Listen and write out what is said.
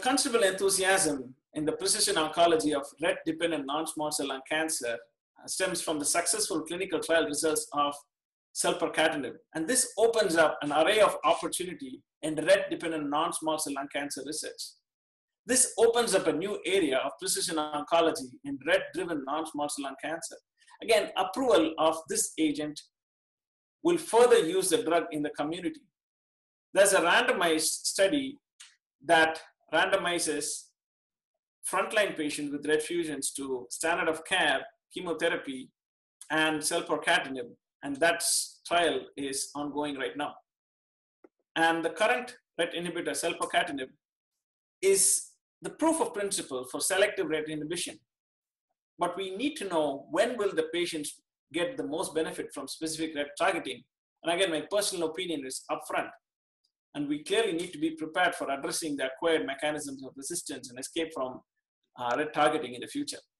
considerable enthusiasm in the precision oncology of RET-dependent non-small cell lung cancer stems from the successful clinical trial results of Selpercatinib. And this opens up an array of opportunity in RET-dependent non-small cell lung cancer research. This opens up a new area of precision oncology in RET-driven non-small cell lung cancer. Again, approval of this agent will further use the drug in the community. There's a randomized study that randomizes frontline patients with RET fusions to standard of care, chemotherapy, and Selpercatinib, and that trial is ongoing right now. And the current RET inhibitor, Selpercatinib, is the proof of principle for selective RET inhibition. But we need to know when will the patients get the most benefit from specific RET targeting. And again, my personal opinion is upfront. And we clearly need to be prepared for addressing the acquired mechanisms of resistance and escape from RET targeting in the future.